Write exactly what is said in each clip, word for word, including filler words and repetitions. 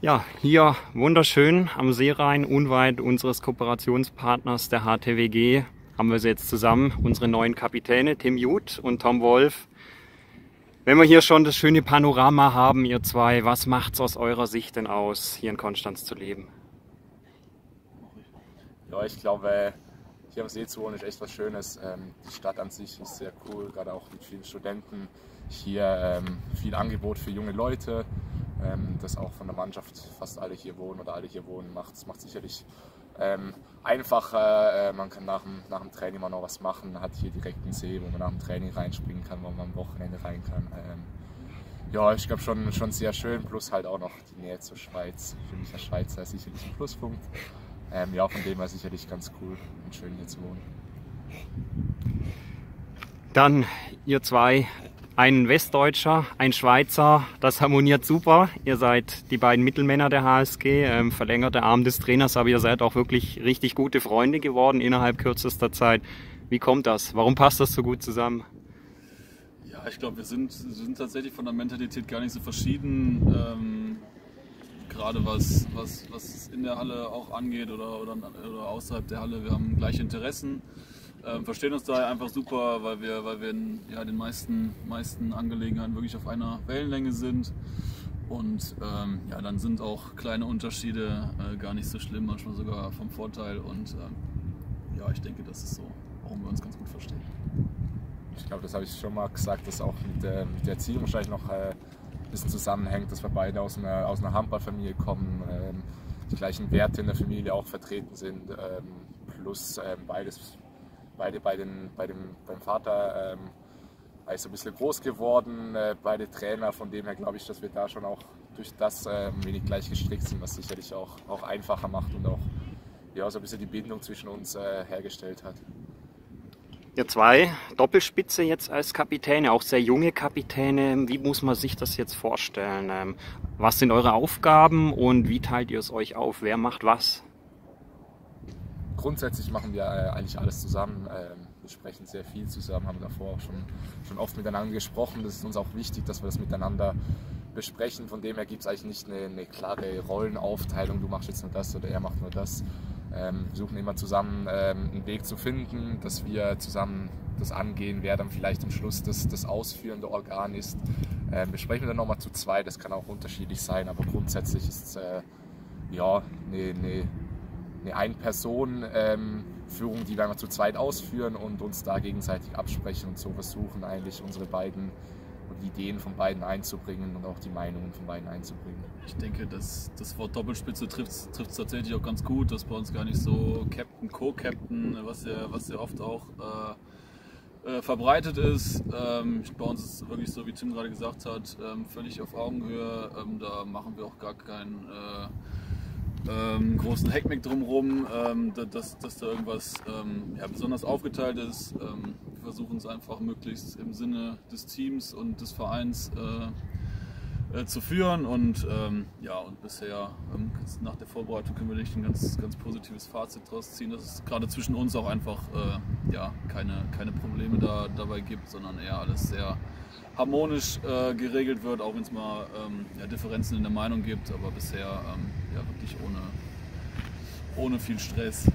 Ja, hier wunderschön am Seerhein, unweit unseres Kooperationspartners der H T W G, haben wir sie jetzt zusammen, unsere neuen Kapitäne Tim Juth und Tom Wolf. Wenn wir hier schon das schöne Panorama haben, ihr zwei, was macht es aus eurer Sicht denn aus, hier in Konstanz zu leben? Ja, ich glaube, hier am See zu wohnen ist echt was Schönes. Die Stadt an sich ist sehr cool, gerade auch mit vielen Studenten. Hier viel Angebot für junge Leute, dass auch von der Mannschaft fast alle hier wohnen oder alle hier wohnen, macht es sicherlich ähm, einfacher. Man kann nach dem, nach dem Training mal noch was machen, hat hier direkt einen See, wo man nach dem Training reinspringen kann, wo man am Wochenende rein kann. Ähm, ja, ich glaube schon, schon sehr schön, plus halt auch noch die Nähe zur Schweiz. Für mich als Schweizer sicherlich ein Pluspunkt. Ähm, ja, von dem her sicherlich ganz cool und schön hier zu wohnen. Dann ihr zwei. Ein Westdeutscher, ein Schweizer, das harmoniert super. Ihr seid die beiden Mittelmänner der H S G, ähm, verlängerte Arm des Trainers, aber ihr seid auch wirklich richtig gute Freunde geworden innerhalb kürzester Zeit. Wie kommt das? Warum passt das so gut zusammen? Ja, ich glaube, wir sind, sind tatsächlich von der Mentalität gar nicht so verschieden. Ähm, gerade was, was, was in der Halle auch angeht oder, oder, oder außerhalb der Halle. Wir haben gleiche Interessen. Ähm, verstehen uns da einfach super, weil wir, weil wir in ja, den meisten, meisten Angelegenheiten wirklich auf einer Wellenlänge sind. Und ähm, ja, dann sind auch kleine Unterschiede äh, gar nicht so schlimm, manchmal sogar vom Vorteil. Und ähm, ja, ich denke, das ist so, warum wir uns ganz gut verstehen. Ich glaube, das habe ich schon mal gesagt, dass auch mit der, mit der Erziehung wahrscheinlich noch äh, ein bisschen zusammenhängt, dass wir beide aus einer, aus einer Handballfamilie kommen, ähm, die gleichen Werte in der Familie auch vertreten sind, ähm, plus ähm, beides. Beide bei den, bei dem, beim Vater ähm, also ein bisschen groß geworden, äh, beide Trainer, von dem her glaube ich, dass wir da schon auch durch das äh, ein wenig gleich gestrickt sind, was sicherlich auch, auch einfacher macht und auch ja, so ein bisschen die Bindung zwischen uns äh, hergestellt hat. Ihr zwei, Doppelspitze jetzt als Kapitäne, auch sehr junge Kapitäne, wie muss man sich das jetzt vorstellen? Ähm, was sind eure Aufgaben und wie teilt ihr es euch auf? Wer macht was? Grundsätzlich machen wir äh, eigentlich alles zusammen. Ähm, wir sprechen sehr viel zusammen, haben davor auch schon, schon oft miteinander gesprochen. Das ist uns auch wichtig, dass wir das miteinander besprechen. Von dem her gibt es eigentlich nicht eine, eine klare Rollenaufteilung, du machst jetzt nur das oder er macht nur das. Ähm, wir suchen immer zusammen ähm, einen Weg zu finden, dass wir zusammen das angehen, wer dann vielleicht am Schluss das, das ausführende Organ ist. Ähm, wir sprechen dann nochmal zu zweit, das kann auch unterschiedlich sein, aber grundsätzlich ist es äh, ja, eine, eine eine Ein-Person-Führung, ähm, die wir einmal zu zweit ausführen und uns da gegenseitig absprechen und so versuchen eigentlich unsere beiden die Ideen von beiden einzubringen und auch die Meinungen von beiden einzubringen. Ich denke, dass das Wort Doppelspitze trifft es tatsächlich auch ganz gut, dass bei uns gar nicht so Captain, Co-Captain, was ja, was ja oft auch äh, äh, verbreitet ist. Ähm, bei uns ist es wirklich so, wie Tim gerade gesagt hat, ähm, völlig auf Augenhöhe. Ähm, da machen wir auch gar keinen äh, Ähm, großen Heckmeck drumherum, ähm, dass, dass da irgendwas ähm, ja, besonders aufgeteilt ist. Ähm, wir versuchen es einfach möglichst im Sinne des Teams und des Vereins äh, äh, zu führen und ähm, ja, und bisher ähm, nach der Vorbereitung können wir nicht ein ganz, ganz positives Fazit daraus ziehen, dass es gerade zwischen uns auch einfach äh, ja, keine, keine Probleme da, dabei gibt, sondern eher alles sehr harmonisch äh, geregelt wird, auch wenn es mal ähm, ja, Differenzen in der Meinung gibt, aber bisher ähm, ja, wirklich ohne, ohne viel Stress.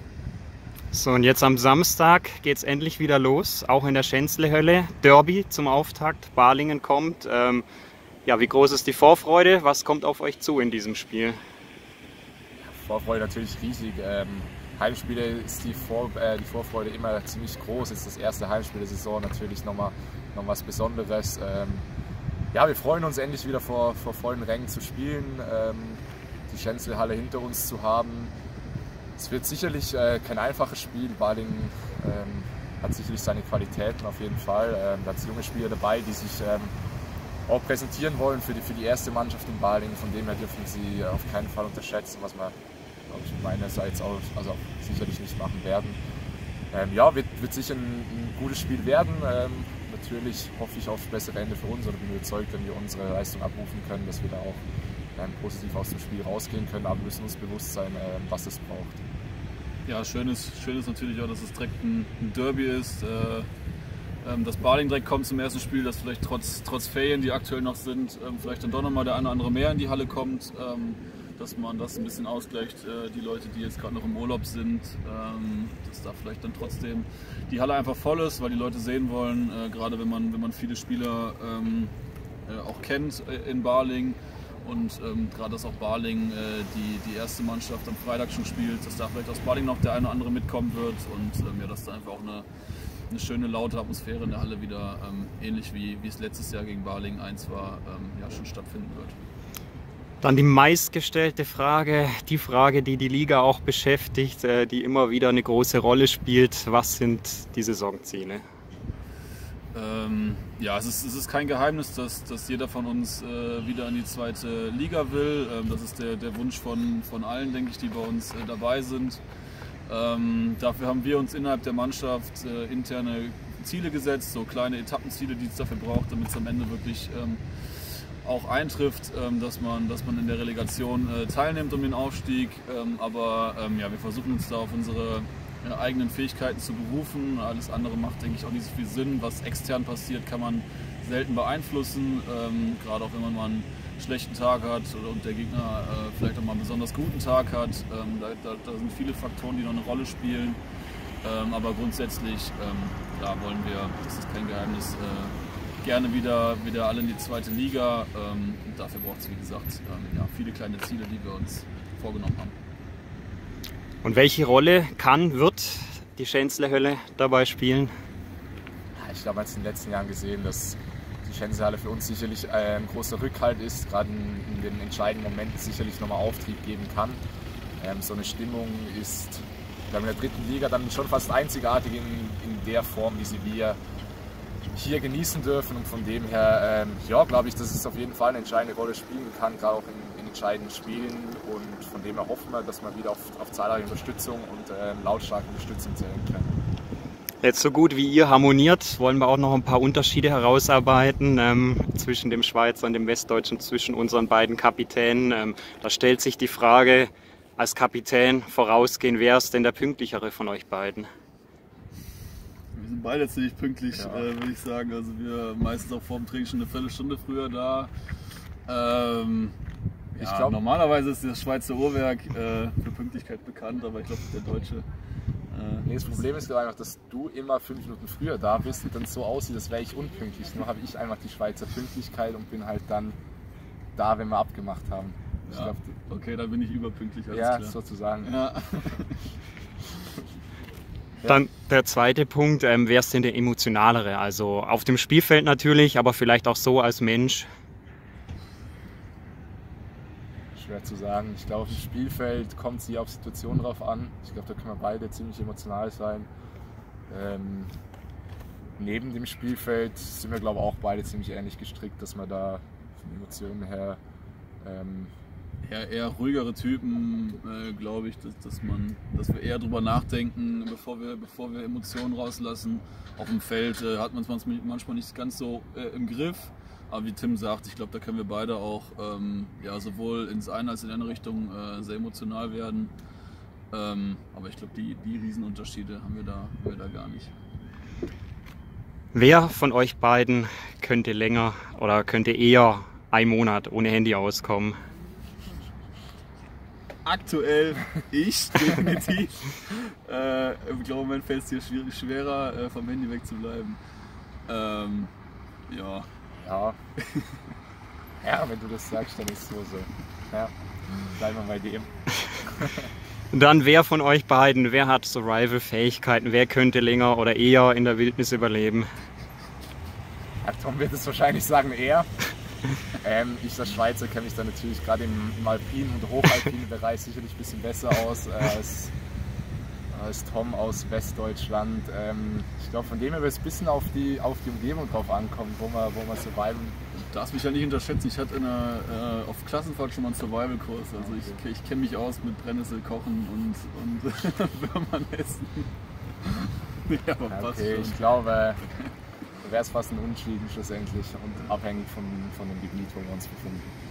So, und jetzt am Samstag geht es endlich wieder los, auch in der Schänzle-Hölle. Derby zum Auftakt, Balingen kommt. Ähm, ja, wie groß ist die Vorfreude? Was kommt auf euch zu in diesem Spiel? Vorfreude natürlich riesig. Ähm, Heimspiele ist die, Vor äh, die Vorfreude immer ziemlich groß. Es ist das erste Heimspiel der Saison, natürlich nochmal noch was Besonderes. Ähm, ja, wir freuen uns endlich wieder vor, vor vollen Rängen zu spielen, ähm, die Schänzle-Halle hinter uns zu haben. Es wird sicherlich äh, kein einfaches Spiel. Balingen ähm, hat sicherlich seine Qualitäten auf jeden Fall. Ähm, da hat junge Spieler dabei, die sich ähm, auch präsentieren wollen für die, für die erste Mannschaft in Balingen. Von dem her dürfen sie auf keinen Fall unterschätzen, was wir, glaube ich, meinerseits auch, also auch sicherlich nicht machen werden. Ähm, ja, wird, wird sicher ein, ein gutes Spiel werden. Ähm, natürlich hoffe ich auf das bessere Ende für uns oder bin überzeugt, wenn wir unsere Leistung abrufen können, dass wir da auch ähm, positiv aus dem Spiel rausgehen können, aber wir müssen uns bewusst sein, ähm, was es braucht. Ja, schön ist, schön ist natürlich auch, dass es direkt ein, ein Derby ist. Äh, ähm, dass Baling direkt kommt zum ersten Spiel, dass vielleicht trotz, trotz Ferien, die aktuell noch sind, ähm, vielleicht dann doch nochmal der eine oder andere mehr in die Halle kommt, ähm, dass man das ein bisschen ausgleicht, äh, die Leute, die jetzt gerade noch im Urlaub sind, ähm, dass da vielleicht dann trotzdem die Halle einfach voll ist, weil die Leute sehen wollen, äh, gerade wenn man, wenn man viele Spieler ähm, äh, auch kennt äh, in Baling und ähm, gerade dass auch Baling äh, die, die erste Mannschaft am Freitag schon spielt, dass da vielleicht aus Baling noch der eine oder andere mitkommen wird und ähm, ja, dass da einfach auch eine, eine schöne, laute Atmosphäre in der Halle wieder, ähm, ähnlich wie, wie es letztes Jahr gegen Baling eins war, ähm, ja, schon stattfinden wird. Dann die meistgestellte Frage, die Frage, die die Liga auch beschäftigt, die immer wieder eine große Rolle spielt. Was sind die Saisonziele? Ähm, ja, es ist, es ist kein Geheimnis, dass, dass jeder von uns äh, wieder in die zweite Liga will. Ähm, das ist der, der Wunsch von, von allen, denke ich, die bei uns äh, dabei sind. Ähm, dafür haben wir uns innerhalb der Mannschaft äh, interne Ziele gesetzt, so kleine Etappenziele, die es dafür braucht, damit es am Ende wirklich ähm, auch eintrifft, dass man, dass man in der Relegation äh, teilnimmt um den Aufstieg, ähm, aber ähm, ja, wir versuchen uns da auf unsere äh, eigenen Fähigkeiten zu berufen. Alles andere macht, denke ich, auch nicht so viel Sinn. Was extern passiert, kann man selten beeinflussen, ähm, gerade auch wenn man mal einen schlechten Tag hat oder und der Gegner äh, vielleicht auch mal einen besonders guten Tag hat. Ähm, da, da, da sind viele Faktoren, die noch eine Rolle spielen, ähm, aber grundsätzlich ähm, ja, wollen wir, das ist kein Geheimnis, äh, gerne wieder, wieder alle in die zweite Liga. Ähm, und dafür braucht es, wie gesagt, ähm, ja, viele kleine Ziele, die wir uns vorgenommen haben. Und welche Rolle kann, wird die Schänzle-Hölle dabei spielen? Ich glaube, man hat es in den letzten Jahren gesehen, dass die Schänzle-Halle für uns sicherlich ein großer Rückhalt ist, gerade in, in den entscheidenden Momenten sicherlich nochmal Auftrieb geben kann. Ähm, so eine Stimmung ist, ich glaube, in der dritten Liga dann schon fast einzigartig in, in der Form, wie sie wir hier genießen dürfen, und von dem her ähm, ja, glaube ich, dass es auf jeden Fall eine entscheidende Rolle spielen kann, gerade auch in, in entscheidenden Spielen, und von dem her hoffen wir, dass wir wieder auf, auf zahlreiche Unterstützung und ähm, lautstarke Unterstützung zählen können. Jetzt so gut wie ihr harmoniert, wollen wir auch noch ein paar Unterschiede herausarbeiten ähm, zwischen dem Schweizer und dem Westdeutschen, zwischen unseren beiden Kapitänen. Ähm, da stellt sich die Frage, als Kapitän vorausgehen, wer ist denn der pünktlichere von euch beiden? Wir sind beide ziemlich pünktlich, ja. äh, würde ich sagen. Also wir meistens auch vor dem Training schon eine Viertelstunde früher da. Ähm, ja, ich glaube, normalerweise ist das Schweizer Uhrwerk äh, für Pünktlichkeit bekannt, aber ich glaube, der Deutsche. Äh, nee, das Problem ist einfach, dass du immer fünf Minuten früher da bist und dann so aussieht, als wäre ich unpünktlich. Nur habe ich einfach die Schweizer Pünktlichkeit und bin halt dann da, wenn wir abgemacht haben. Ich ja, glaub, okay, dann bin ich überpünktlich. Alles ja, klar. sozusagen. Ja. Dann der zweite Punkt, ähm, wer ist denn der emotionalere? Also auf dem Spielfeld natürlich, aber vielleicht auch so als Mensch. Schwer zu sagen. Ich glaube, auf dem Spielfeld kommt es hier auf Situationen drauf an. Ich glaube, da können wir beide ziemlich emotional sein. Ähm, neben dem Spielfeld sind wir, glaube ich, auch beide ziemlich ähnlich gestrickt, dass wir da von Emotionen her ähm, Eher, eher ruhigere Typen, äh, glaube ich, dass, dass, man, dass wir eher drüber nachdenken, bevor wir, bevor wir Emotionen rauslassen. Auf dem Feld äh, hat man es manchmal nicht ganz so äh, im Griff, aber wie Tim sagt, ich glaube, da können wir beide auch ähm, ja, sowohl ins eine als in die andere Richtung äh, sehr emotional werden. Ähm, aber ich glaube, die, die Riesenunterschiede haben wir, da, haben wir da gar nicht. Wer von euch beiden könnte länger oder könnte eher einen Monat ohne Handy auskommen? Aktuell ich, definitiv. äh, ich glaube, mein fällt es hier schwierig, schwerer, äh, vom Handy wegzubleiben. Ähm, ja. Ja. Ja, wenn du das sagst, dann ist es so. so. Ja, bleiben wir bei dem. Dann wer von euch beiden, wer hat Survival-Fähigkeiten, wer könnte länger oder eher in der Wildnis überleben? Ja, Tom wird es wahrscheinlich sagen, er. Ähm, ich als Schweizer kenne mich da natürlich gerade im, im alpinen und hochalpinen Bereich sicherlich ein bisschen besser aus äh, als, als Tom aus Westdeutschland. Ähm, ich glaube, von dem her wird es ein bisschen auf die, auf die Umgebung drauf ankommen, wo man, wo man surviven. Du darfst mich ja nicht unterschätzen. Ich hatte in einer, äh, auf Klassenfahrt schon mal einen Survival-Kurs. Also ich, ich kenne mich aus mit Brennnessel kochen und, und Würmern essen. Ja, aber Ja, passt okay, schon. ich glaube, wäre es fast ein Unentschieden schlussendlich und abhängig von, von dem Gebiet, wo wir uns befinden.